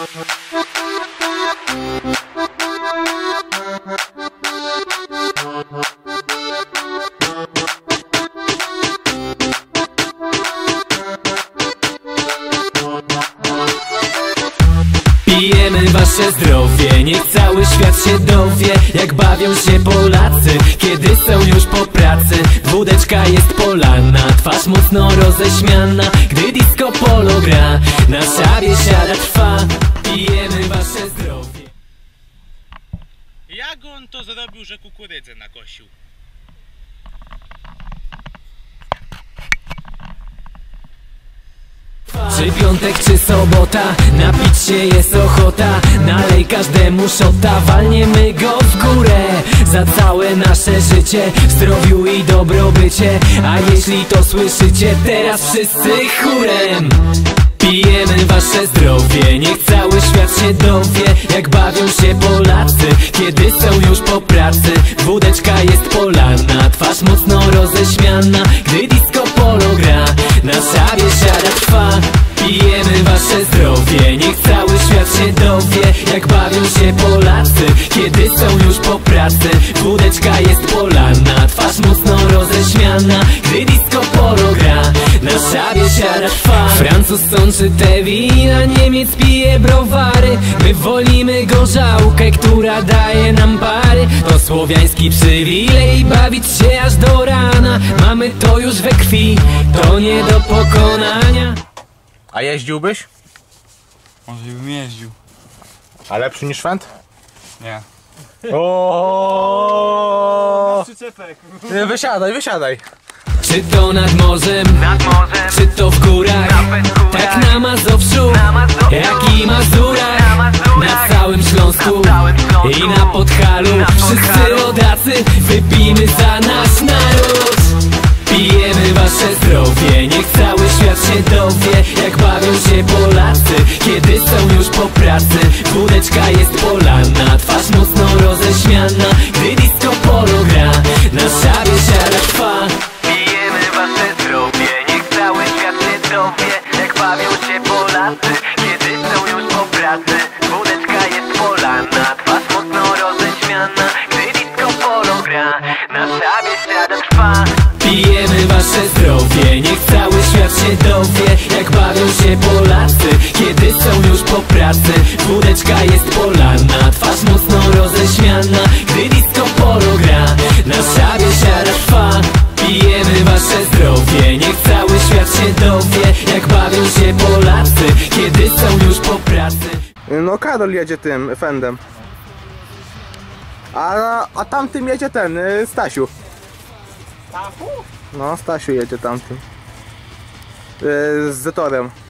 Pijemy wasze zdrowie, niech cały świat się dowie, jak bawią się Polacy, kiedy są już po pracy. Wódeczka jest polana, twarz mocno roześmiana, gdy disco polo gra, nasza biesiada trwa. Pijemy wasze zdrowie. Jak on to zrobił, że kukurydzę nakosił? Czy piątek, czy sobota, napić się jest ochota. Nalej każdemu szota, walniemy go w górę. Za całe nasze życie, w zdrowiu i dobrobycie. A jeśli to słyszycie, teraz wszyscy chórem. Pijemy wasze zdrowie, niech cały świat się dowie, jak bawią się Polacy, kiedy są już po pracy. Wódeczka jest polana, twarz mocno roześmiana, gdy disco polo gra, nasza biesiada trwa. Pijemy wasze zdrowie, niech cały świat się dowie, jak bawią się Polacy, kiedy są już po pracy. Wódeczka jest polana, twarz mocno roześmiana, gdy disco polo gra, nasza biesiada trwa. Francuz sączy te wina, Niemiec pije browary, my wolimy gorzałkę, która daje nam pary. To słowiański przywilej, bawić się aż do rana, mamy to już we krwi, to nie do pokonania. A jeździłbyś? Może bym jeździł. A lepszy niż Fent? Nie. O! Wysiadaj, wysiadaj. Czy to nad morzem, czy to w górach, tak na Mazowszu, jak i Mazurach, na całym Śląsku i na Podhalu. Wszyscy rodacy, wypijmy za nasz naród. Pijemy wasze zdrowie, niech cały świat się dowie, jak bawią się Polacy, kiedy są już po pracy. Wódeczka jest polana, twarz mocno roześmiana, gdy disco polo gra, nasza biesiada trwa. Pijemy wasze zdrowie, niech cały świat się dowie, jak bawią się Polacy, kiedy są już po pracy. Wódeczka jest polana, twarz mocno roześmiana, gdy disco polo gra, nasza biesiada trwa. Pijemy wasze zdrowie, niech cały świat się dowie, jak bawią się Polacy, kiedy są już po pracy. Wódeczka jest polana, twarz mocno roześmiana, gdy disco polo gra, nasza biesiada trwa. Pijemy wasze zdrowie, niech cały świat się dowie, jak bawią się Polacy, kiedy są już po pracy. No Karol jedzie tym Fendem. A tamtym jedzie ten, Stasiu. No, Stasiu jedzie tamtym. Z Zetorem.